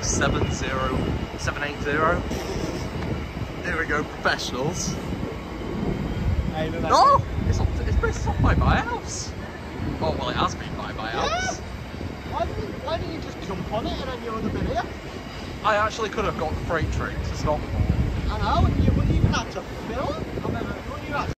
780. Here we go, professionals. Hey, No! It's off by my house. Oh, well, it has been by my house. Why didn't you just jump on it and then you would have been here? I actually could have got the freight train to Stockport. I know, and you wouldn't even have to film. I mean,